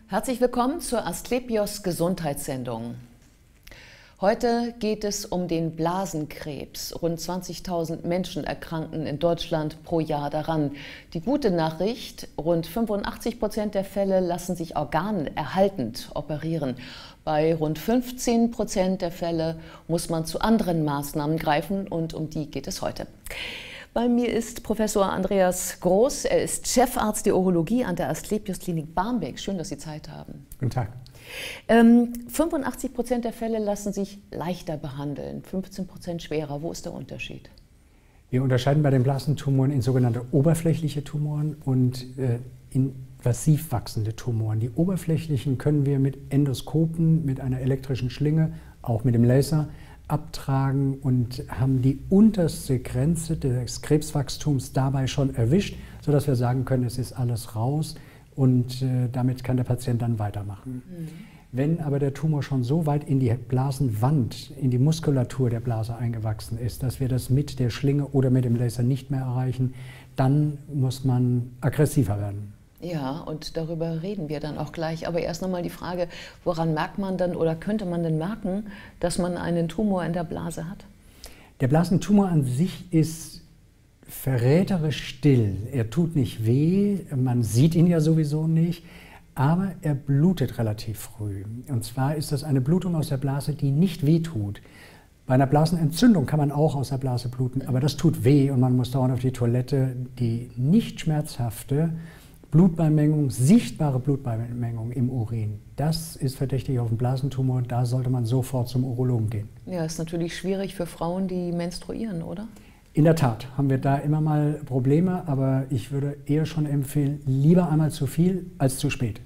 Herzlich willkommen zur Asklepios Gesundheitssendung. Heute geht es um den Blasenkrebs. Rund 20.000 Menschen erkranken in Deutschland pro Jahr daran. Die gute Nachricht, rund 85% der Fälle lassen sich organerhaltend operieren. Bei rund 15% der Fälle muss man zu anderen Maßnahmen greifen und um die geht es heute. Bei mir ist Professor Andreas Groß. Er ist Chefarzt der Urologie an der Asklepios Klinik Barmbek. Schön, dass Sie Zeit haben. Guten Tag. 85% der Fälle lassen sich leichter behandeln, 15% schwerer. Wo ist der Unterschied? Wir unterscheiden bei den Blasentumoren in sogenannte oberflächliche Tumoren und invasiv wachsende Tumoren. Die oberflächlichen können wir mit Endoskopen, mit einer elektrischen Schlinge, auch mit dem Laser abtragen und haben die unterste Grenze des Krebswachstums dabei schon erwischt, sodass wir sagen können, es ist alles raus und damit kann der Patient dann weitermachen. Mhm. Wenn aber der Tumor schon so weit in die Blasenwand, in die Muskulatur der Blase eingewachsen ist, dass wir das mit der Schlinge oder mit dem Laser nicht mehr erreichen, dann muss man aggressiver werden. Ja, und darüber reden wir dann auch gleich. Aber erst nochmal die Frage, woran merkt man dann oder könnte man denn merken, dass man einen Tumor in der Blase hat? Der Blasentumor an sich ist verräterisch still. Er tut nicht weh, man sieht ihn ja sowieso nicht, aber er blutet relativ früh. Und zwar ist das eine Blutung aus der Blase, die nicht weh tut. Bei einer Blasenentzündung kann man auch aus der Blase bluten, aber das tut weh und man muss dauernd auf die Toilette. Die nicht schmerzhafte Blutbeimengung, sichtbare Blutbeimengung im Urin, das ist verdächtig auf einen Blasentumor. Da sollte man sofort zum Urologen gehen. Ja, ist natürlich schwierig für Frauen, die menstruieren, oder? In der Tat haben wir da immer mal Probleme, aber ich würde eher schon empfehlen, lieber einmal zu viel als zu spät.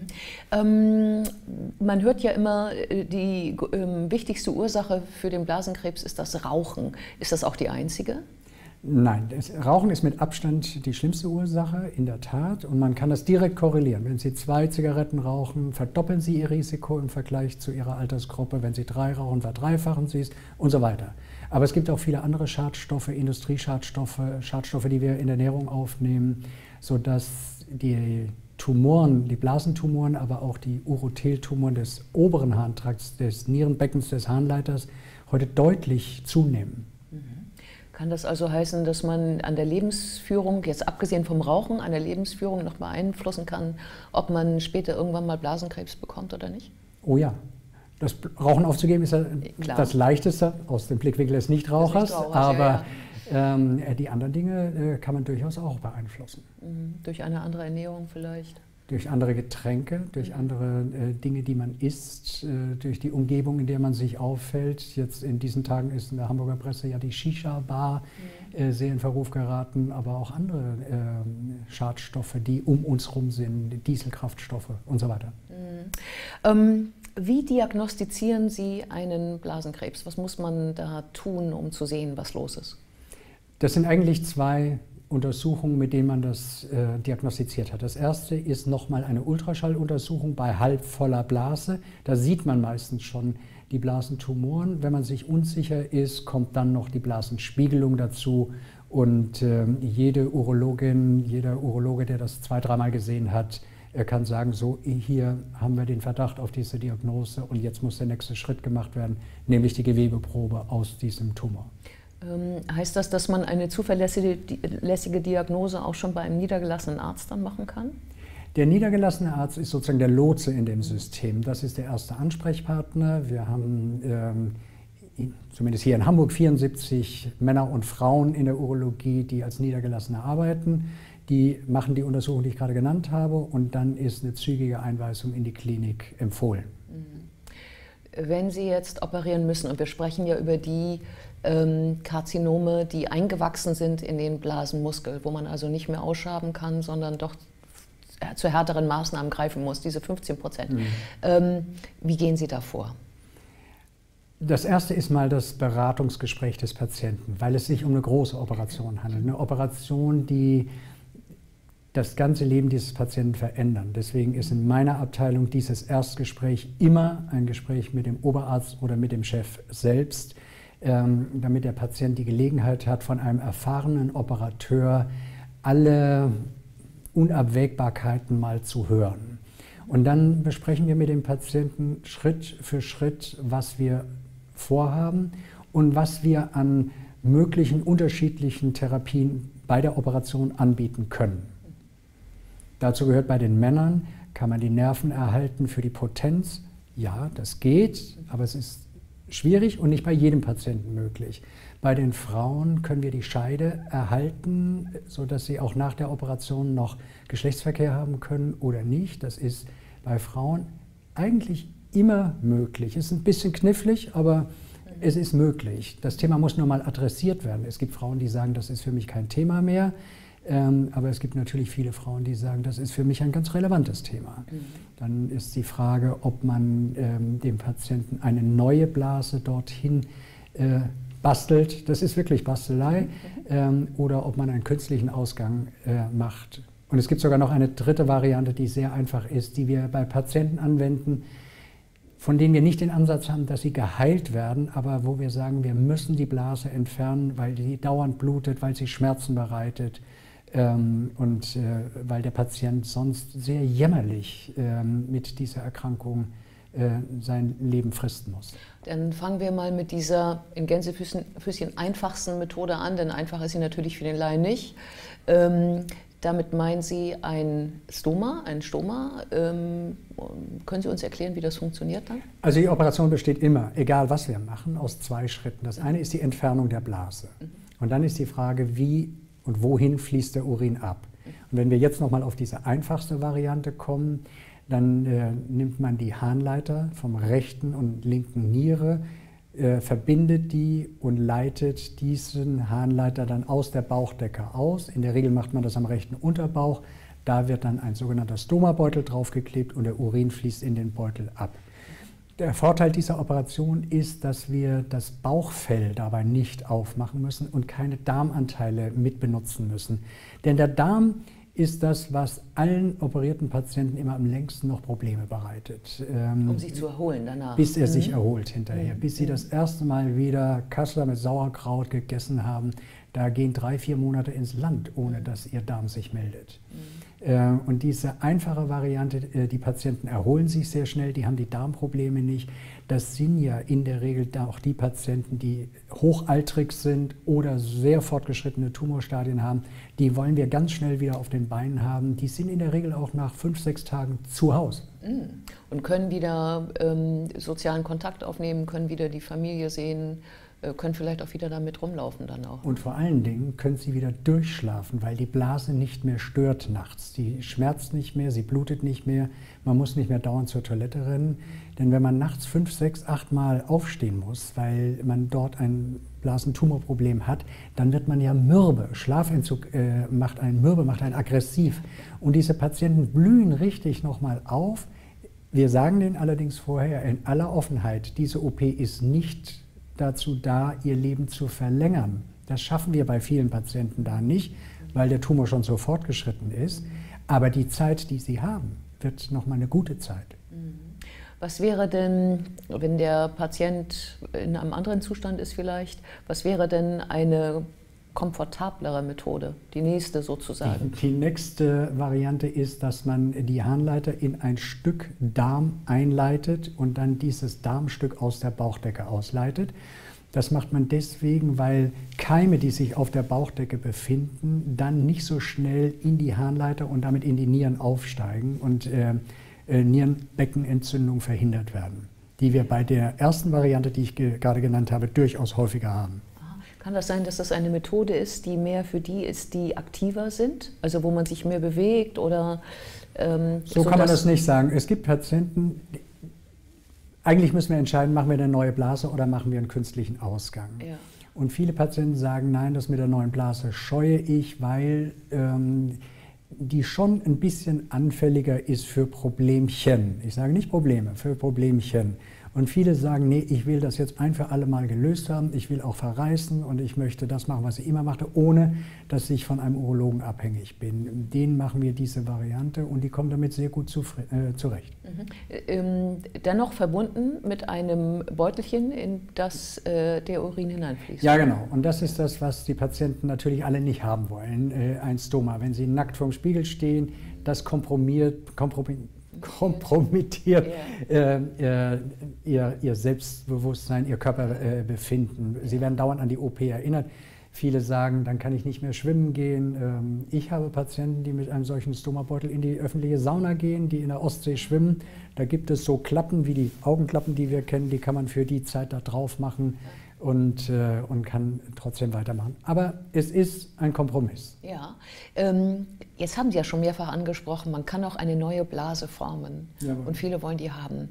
Mhm. Man hört ja immer, die wichtigste Ursache für den Blasenkrebs ist das Rauchen. Ist das auch die einzige? Nein, Rauchen ist mit Abstand die schlimmste Ursache, in der Tat. Und man kann das direkt korrelieren. Wenn Sie 2 Zigaretten rauchen, verdoppeln Sie Ihr Risiko im Vergleich zu Ihrer Altersgruppe. Wenn Sie 3 rauchen, verdreifachen Sie es und so weiter. Aber es gibt auch viele andere Schadstoffe, Industrieschadstoffe, Schadstoffe, die wir in der Ernährung aufnehmen, sodass die Tumoren, die Blasentumoren, aber auch die Urotheltumoren des oberen Harntrakts, des Nierenbeckens, des Harnleiters heute deutlich zunehmen. Kann das also heißen, dass man an der Lebensführung, jetzt abgesehen vom Rauchen, an der Lebensführung noch beeinflussen kann, ob man später irgendwann mal Blasenkrebs bekommt oder nicht? Oh ja. Das Rauchen aufzugeben ist ja das Leichteste aus dem Blickwinkel des Nichtrauchers, aber ja. Die anderen Dinge kann man durchaus auch beeinflussen. Durch eine andere Ernährung vielleicht? Durch andere Getränke, durch andere Dinge, die man isst, durch die Umgebung, in der man sich auffällt. Jetzt in diesen Tagen ist in der Hamburger Presse ja die Shisha-Bar sehr in Verruf geraten, aber auch andere Schadstoffe, die um uns herum sind, Dieselkraftstoffe und so weiter. Wie diagnostizieren Sie einen Blasenkrebs? Was muss man da tun, um zu sehen, was los ist? Das sind eigentlich 2 Untersuchungen, mit denen man das diagnostiziert hat. Das erste ist nochmal eine Ultraschalluntersuchung bei halb voller Blase. Da sieht man meistens schon die Blasentumoren. Wenn man sich unsicher ist, kommt dann noch die Blasenspiegelung dazu. Und jede Urologin, jeder Urologe, der das 2-3 Mal gesehen hat, er kann sagen, so hier haben wir den Verdacht auf diese Diagnose und jetzt muss der nächste Schritt gemacht werden, nämlich die Gewebeprobe aus diesem Tumor. Heißt das, dass man eine zuverlässige Diagnose auch schon bei einem niedergelassenen Arzt dann machen kann? Der niedergelassene Arzt ist sozusagen der Lotse in dem System. Das ist der erste Ansprechpartner. Wir haben zumindest hier in Hamburg 74 Männer und Frauen in der Urologie, die als Niedergelassene arbeiten. Die machen die Untersuchung, die ich gerade genannt habe, und dann ist eine zügige Einweisung in die Klinik empfohlen. Wenn Sie jetzt operieren müssen, und wir sprechen ja über die Karzinome, die eingewachsen sind in den Blasenmuskel, wo man also nicht mehr ausschaben kann, sondern doch zu härteren Maßnahmen greifen muss, diese 15%. Wie gehen Sie da vor? Das erste ist mal das Beratungsgespräch des Patienten, weil es sich um eine große Operation handelt. Eine Operation, die das ganze Leben dieses Patienten verändern. Deswegen ist in meiner Abteilung dieses Erstgespräch immer ein Gespräch mit dem Oberarzt oder mit dem Chef selbst, damit der Patient die Gelegenheit hat, von einem erfahrenen Operateur alle Unabwägbarkeiten mal zu hören. Und dann besprechen wir mit dem Patienten Schritt für Schritt, was wir vorhaben und was wir an möglichen unterschiedlichen Therapien bei der Operation anbieten können. Dazu gehört bei den Männern, kann man die Nerven erhalten für die Potenz? Ja, das geht, aber es ist schwierig und nicht bei jedem Patienten möglich. Bei den Frauen können wir die Scheide erhalten, sodass sie auch nach der Operation noch Geschlechtsverkehr haben können oder nicht. Das ist bei Frauen eigentlich immer möglich. Es ist ein bisschen knifflig, aber es ist möglich. Das Thema muss nur mal adressiert werden. Es gibt Frauen, die sagen, das ist für mich kein Thema mehr. Aber es gibt natürlich viele Frauen, die sagen, das ist für mich ein ganz relevantes Thema. Dann ist die Frage, ob man dem Patienten eine neue Blase dorthin bastelt. Das ist wirklich Bastelei. Oder ob man einen künstlichen Ausgang macht. Und es gibt sogar noch eine dritte Variante, die sehr einfach ist, die wir bei Patienten anwenden, von denen wir nicht den Ansatz haben, dass sie geheilt werden, aber wo wir sagen, wir müssen die Blase entfernen, weil sie dauernd blutet, weil sie Schmerzen bereitet und weil der Patient sonst sehr jämmerlich mit dieser Erkrankung sein Leben fristen muss. Dann fangen wir mal mit dieser in Gänsefüßchen einfachsten Methode an, denn einfach ist sie natürlich für den Laien nicht. Damit meinen Sie ein Stoma? Können Sie uns erklären, wie das funktioniert dann? Also die Operation besteht immer, egal was wir machen, aus zwei Schritten. Das eine ist die Entfernung der Blase. Und dann ist die Frage, wie und wohin fließt der Urin ab. Und wenn wir jetzt nochmal auf diese einfachste Variante kommen, dann nimmt man die Harnleiter vom rechten und linken Niere, verbindet die und leitet diesen Harnleiter dann aus der Bauchdecke aus. In der Regel macht man das am rechten Unterbauch. Da wird dann ein sogenannter Stomabeutel draufgeklebt und der Urin fließt in den Beutel ab. Der Vorteil dieser Operation ist, dass wir das Bauchfell dabei nicht aufmachen müssen und keine Darmanteile mitbenutzen müssen. Denn der Darm ist das, was allen operierten Patienten immer am längsten noch Probleme bereitet. Um sich zu erholen danach. Bis er sich erholt hinterher. Bis sie das erste Mal wieder Kassler mit Sauerkraut gegessen haben, da gehen 3-4 Monate ins Land, ohne dass ihr Darm sich meldet. Und diese einfache Variante, die Patienten erholen sich sehr schnell, die haben die Darmprobleme nicht. Das sind ja in der Regel auch die Patienten, die hochaltrig sind oder sehr fortgeschrittene Tumorstadien haben. Die wollen wir ganz schnell wieder auf den Beinen haben. Die sind in der Regel auch nach 5-6 Tagen zu Hause. Und können wieder sozialen Kontakt aufnehmen, können wieder die Familie sehen, können vielleicht auch wieder damit rumlaufen dann auch. Und vor allen Dingen können sie wieder durchschlafen, weil die Blase nicht mehr stört nachts. Die schmerzt nicht mehr, sie blutet nicht mehr, man muss nicht mehr dauernd zur Toilette rennen. Denn wenn man nachts 5, 6, 8 Mal aufstehen muss, weil man dort ein Blasentumorproblem hat, dann wird man ja mürbe. Schlafentzug macht einen mürbe, macht einen aggressiv. Und diese Patienten blühen richtig nochmal auf. Wir sagen denen allerdings vorher in aller Offenheit, diese OP ist nicht dazu da, ihr Leben zu verlängern. Das schaffen wir bei vielen Patienten da nicht, weil der Tumor schon so fortgeschritten ist. Aber die Zeit, die sie haben, wird nochmal eine gute Zeit. Was wäre denn, wenn der Patient in einem anderen Zustand ist vielleicht, was wäre denn eine komfortablere Methode, die nächste sozusagen? Die nächste Variante ist, dass man die Harnleiter in ein Stück Darm einleitet und dann dieses Darmstück aus der Bauchdecke ausleitet. Das macht man deswegen, weil Keime, die sich auf der Bauchdecke befinden, dann nicht so schnell in die Harnleiter und damit in die Nieren aufsteigen und Nierenbeckenentzündung verhindert werden, die wir bei der ersten Variante, die ich gerade genannt habe, durchaus häufiger haben. Kann das sein, dass das eine Methode ist, die mehr für die ist, die aktiver sind? Also wo man sich mehr bewegt oder so kann man das nicht sagen. Es gibt Patienten, eigentlich müssen wir entscheiden, machen wir eine neue Blase oder machen wir einen künstlichen Ausgang. Ja. Und viele Patienten sagen, nein, das mit der neuen Blase scheue ich, weil die schon ein bisschen anfälliger ist für Problemchen. Ich sage nicht Probleme, für Problemchen. Und viele sagen, nee, ich will das jetzt ein für alle Mal gelöst haben, ich will auch verreisen und ich möchte das machen, was ich immer machte, ohne dass ich von einem Urologen abhängig bin. Denen machen wir diese Variante und die kommen damit sehr gut zurecht. Dennoch verbunden mit einem Beutelchen, in das der Urin hineinfließt. Ja, genau. Und das ist das, was die Patienten natürlich alle nicht haben wollen, ein Stoma. Wenn sie nackt vorm Spiegel stehen, das kompromittiert kompromittiert ihr Selbstbewusstsein, ihr Körperbefinden. Sie werden dauernd an die OP erinnert. Viele sagen, dann kann ich nicht mehr schwimmen gehen. Ich habe Patienten, die mit einem solchen Stomabeutel in die öffentliche Sauna gehen, die in der Ostsee schwimmen. Da gibt es so Klappen wie die Augenklappen, die wir kennen, die kann man für die Zeit da drauf machen und kann trotzdem weitermachen. Aber es ist ein Kompromiss. Ja, jetzt haben Sie ja schon mehrfach angesprochen, man kann auch eine neue Blase formen. Jawohl. Und viele wollen die haben.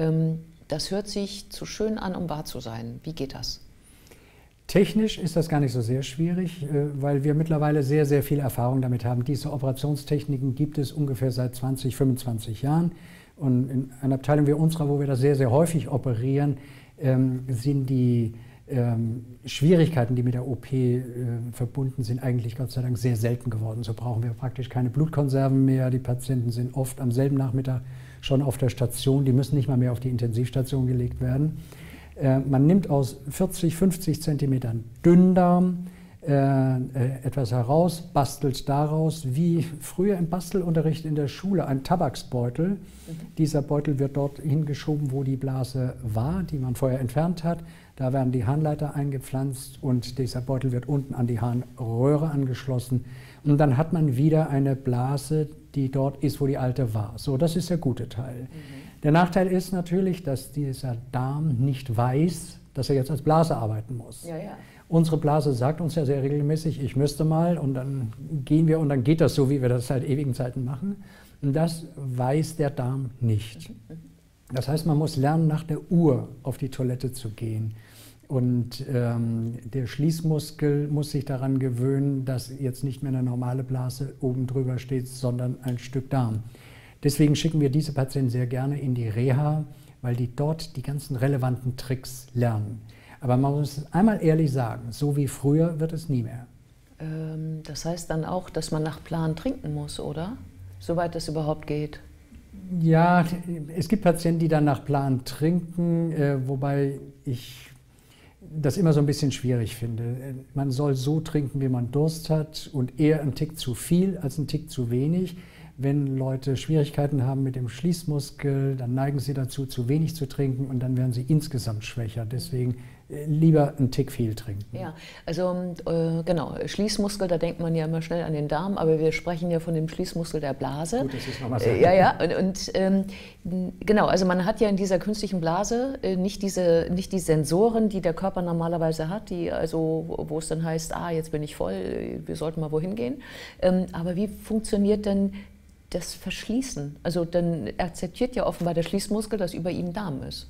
Das hört sich zu schön an, um wahr zu sein. Wie geht das? Technisch ist das gar nicht so sehr schwierig, weil wir mittlerweile sehr, sehr viel Erfahrung damit haben. Diese Operationstechniken gibt es ungefähr seit 20, 25 Jahren. Und in einer Abteilung wie unserer, wo wir das sehr, sehr häufig operieren, sind die Schwierigkeiten, die mit der OP verbunden sind, eigentlich Gott sei Dank sehr selten geworden. So brauchen wir praktisch keine Blutkonserven mehr. Die Patienten sind oft am selben Nachmittag schon auf der Station. Die müssen nicht mal mehr auf die Intensivstation gelegt werden. Man nimmt aus 40, 50 Zentimetern Dünndarm etwas heraus, bastelt daraus, wie früher im Bastelunterricht in der Schule, ein Tabaksbeutel. Dieser Beutel wird dort hingeschoben, wo die Blase war, die man vorher entfernt hat. Da werden die Harnleiter eingepflanzt und dieser Beutel wird unten an die Harnröhre angeschlossen. Und dann hat man wieder eine Blase, die dort ist, wo die alte war. So, das ist der gute Teil. Der Nachteil ist natürlich, dass dieser Darm nicht weiß, dass er jetzt als Blase arbeiten muss. Ja, ja. Unsere Blase sagt uns ja sehr regelmäßig, ich müsste mal, und dann gehen wir und dann geht das so, wie wir das seit ewigen Zeiten machen. Und das weiß der Darm nicht. Das heißt, man muss lernen, nach der Uhr auf die Toilette zu gehen. Und der Schließmuskel muss sich daran gewöhnen, dass jetzt nicht mehr eine normale Blase oben drüber steht, sondern ein Stück Darm. Deswegen schicken wir diese Patienten sehr gerne in die Reha, weil die dort die ganzen relevanten Tricks lernen. Aber man muss einmal ehrlich sagen, so wie früher wird es nie mehr. Das heißt dann auch, dass man nach Plan trinken muss, oder? Soweit das überhaupt geht. Ja, es gibt Patienten, die dann nach Plan trinken, wobei ich das immer so ein bisschen schwierig finde. Man soll so trinken, wie man Durst hat und eher einen Tick zu viel als einen Tick zu wenig. Wenn Leute Schwierigkeiten haben mit dem Schließmuskel, dann neigen sie dazu, zu wenig zu trinken und dann werden sie insgesamt schwächer. Deswegen lieber einen Tick viel trinken. Ja, also genau, Schließmuskel, da denkt man ja immer schnell an den Darm, aber wir sprechen ja von dem Schließmuskel der Blase. Gut, das ist nochmal so. Ja, und genau, also man hat ja in dieser künstlichen Blase nicht die Sensoren, die der Körper normalerweise hat, die also, wo es dann heißt, jetzt bin ich voll, wir sollten mal wohin gehen. Aber wie funktioniert denn das Verschließen? Also dann akzeptiert ja offenbar der Schließmuskel, dass über ihm Darm ist.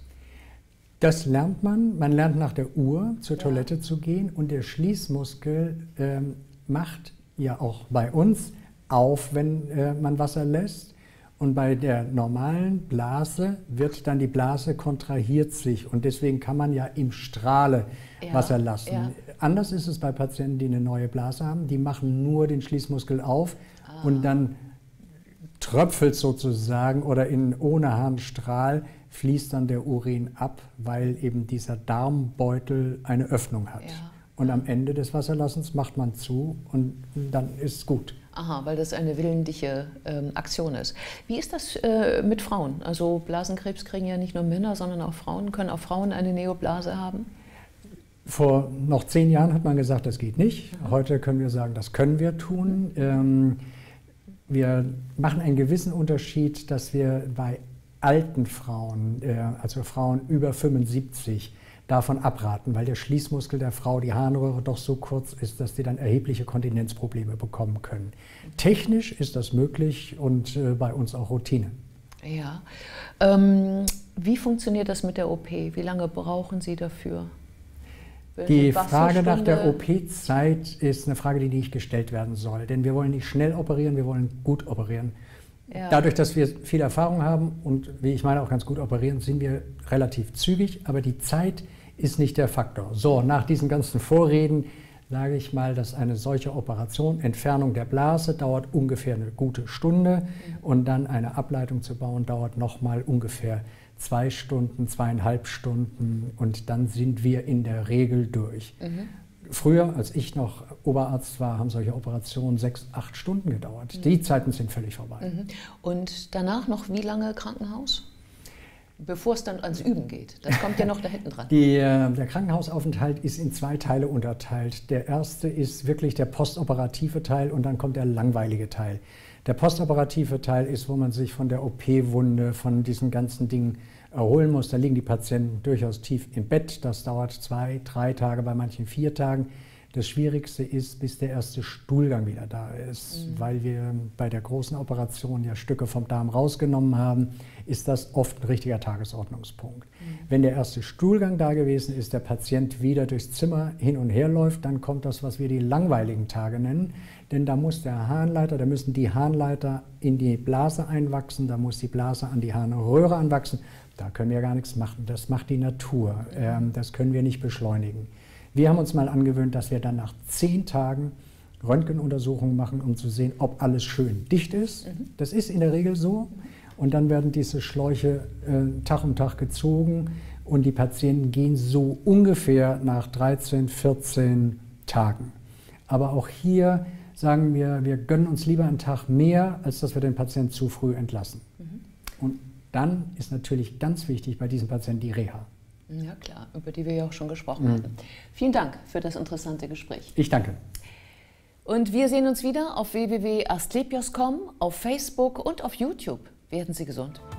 Das lernt man. Man lernt nach der Uhr zur Toilette zu gehen und der Schließmuskel macht ja auch bei uns auf, wenn man Wasser lässt. Und bei der normalen Blase wird dann die Blase kontrahiert sich und deswegen kann man ja im Strahle Wasser lassen. Ja. Anders ist es bei Patienten, die eine neue Blase haben. Die machen nur den Schließmuskel auf und dann tröpfelt sozusagen oder ohne Harnstrahl fließt dann der Urin ab, weil eben dieser Darmbeutel eine Öffnung hat. Ja. Und am Ende des Wasserlassens macht man zu und dann ist es gut. Aha, weil das eine willentliche Aktion ist. Wie ist das mit Frauen? Also Blasenkrebs kriegen ja nicht nur Männer, sondern auch Frauen. Können auch Frauen eine Neoblase haben? Vor noch 10 Jahren hat man gesagt, das geht nicht. Heute können wir sagen, das können wir tun. Wir machen einen gewissen Unterschied, dass wir bei alten Frauen, also Frauen über 75, davon abraten, weil der Schließmuskel der Frau, die Harnröhre, doch so kurz ist, dass die dann erhebliche Kontinenzprobleme bekommen können. Technisch ist das möglich und bei uns auch Routine. Ja. Wie funktioniert das mit der OP? Wie lange brauchen Sie dafür? Die Frage nach der OP-Zeit ist eine Frage, die nicht gestellt werden soll. Denn wir wollen nicht schnell operieren, wir wollen gut operieren. Ja. Dadurch, dass wir viel Erfahrung haben und, wie ich meine, auch ganz gut operieren, sind wir relativ zügig. Aber die Zeit ist nicht der Faktor. So, nach diesen ganzen Vorreden sage ich mal, dass eine solche Operation, Entfernung der Blase, dauert ungefähr eine gute Stunde. Und dann eine Ableitung zu bauen, dauert nochmal ungefähr 2 Stunden, 2,5 Stunden und dann sind wir in der Regel durch. Früher, als ich noch Oberarzt war, haben solche Operationen 6, 8 Stunden gedauert. Die Zeiten sind völlig vorbei. Und danach noch wie lange Krankenhaus? Bevor es dann ans Üben geht. Das kommt ja noch da hinten dran. Der Krankenhausaufenthalt ist in 2 Teile unterteilt. Der erste ist wirklich der postoperative Teil und dann kommt der langweilige Teil. Der postoperative Teil ist, wo man sich von der OP-Wunde, von diesen ganzen Dingen erholen muss. Da liegen die Patienten durchaus tief im Bett. Das dauert 2, 3 Tage, bei manchen 4 Tagen. Das Schwierigste ist, bis der erste Stuhlgang wieder da ist. Weil wir bei der großen Operation ja Stücke vom Darm rausgenommen haben, ist das oft ein richtiger Tagesordnungspunkt. Wenn der erste Stuhlgang da gewesen ist, der Patient wieder durchs Zimmer hin und her läuft, dann kommt das, was wir die langweiligen Tage nennen. Denn da muss der Harnleiter, da müssen die Harnleiter in die Blase einwachsen, da muss die Blase an die Harnröhre anwachsen. Da können wir gar nichts machen. Das macht die Natur. Das können wir nicht beschleunigen. Wir haben uns mal angewöhnt, dass wir dann nach 10 Tagen Röntgenuntersuchungen machen, um zu sehen, ob alles schön dicht ist. Das ist in der Regel so. Und dann werden diese Schläuche Tag um Tag gezogen und die Patienten gehen so ungefähr nach 13, 14 Tagen. Aber auch hier sagen wir, wir gönnen uns lieber einen Tag mehr, als dass wir den Patienten zu früh entlassen. Und dann ist natürlich ganz wichtig bei diesem Patienten die Reha. Ja klar, über die wir ja auch schon gesprochen hatten. Vielen Dank für das interessante Gespräch. Ich danke. Und wir sehen uns wieder auf www.asklepios.com, auf Facebook und auf YouTube. Werden Sie gesund.